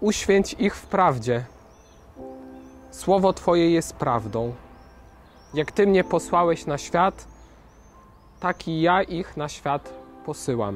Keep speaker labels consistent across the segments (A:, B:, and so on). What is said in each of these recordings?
A: uświęć ich w prawdzie. Słowo Twoje jest prawdą. Jak Ty mnie posłałeś na świat, tak i ja ich na świat posyłam.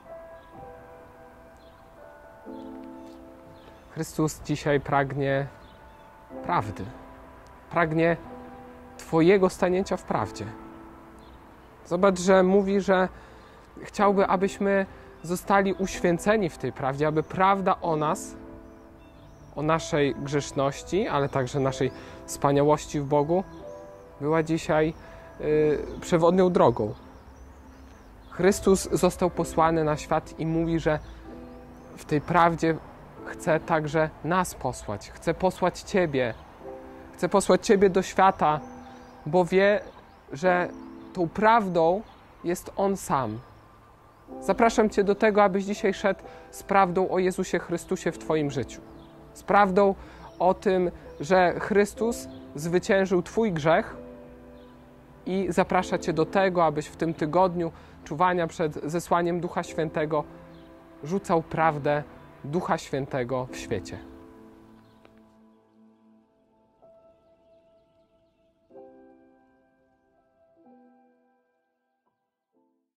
A: Chrystus dzisiaj pragnie prawdy. Pragnie Twojego stanięcia w prawdzie. Zobacz, że mówi, że chciałby, abyśmy zostali uświęceni w tej prawdzie, aby prawda o nas, o naszej grzeszności, ale także naszej wspaniałości w Bogu, była dzisiaj przewodnią drogą. Chrystus został posłany na świat i mówi, że w tej prawdzie chce także nas posłać. Chce posłać Ciebie. Chce posłać Ciebie do świata, bo wie, że tą prawdą jest On sam. Zapraszam Cię do tego, abyś dzisiaj szedł z prawdą o Jezusie Chrystusie w Twoim życiu. Z prawdą o tym, że Chrystus zwyciężył Twój grzech i zaprasza Cię do tego, abyś w tym tygodniu czuwania przed zesłaniem Ducha Świętego rzucał prawdę Ducha Świętego w świecie.